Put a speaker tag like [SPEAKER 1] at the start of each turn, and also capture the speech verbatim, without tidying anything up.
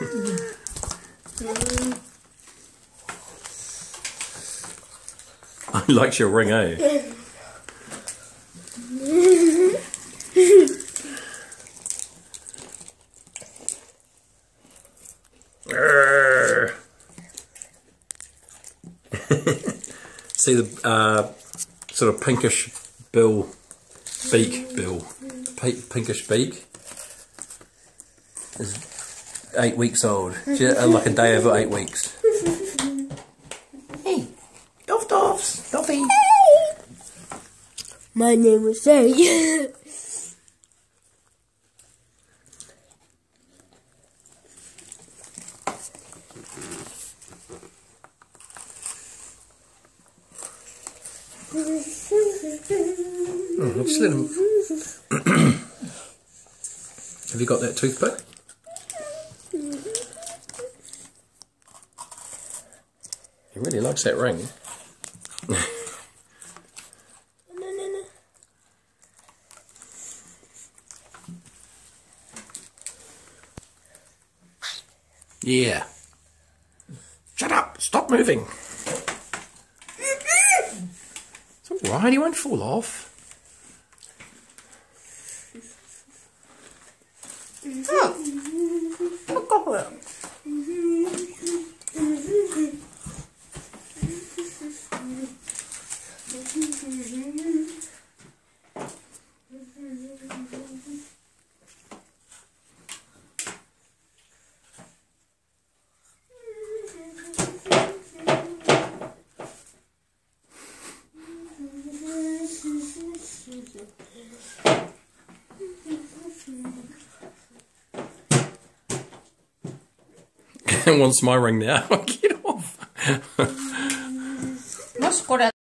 [SPEAKER 1] He likes your ring, eh? See the uh, sort of pinkish bill, beak bill, pinkish beak is eight weeks old, like a day over eight weeks. Hey, Doff Doffs, Doffy.
[SPEAKER 2] My name is Say.
[SPEAKER 1] Oh, just let him. Have you got that toothpick? He really likes that ring. Yeah. Shut up! Stop moving! It's alright, he won't fall off.
[SPEAKER 2] Oh, look at him.
[SPEAKER 1] Wants my ring now. Get off.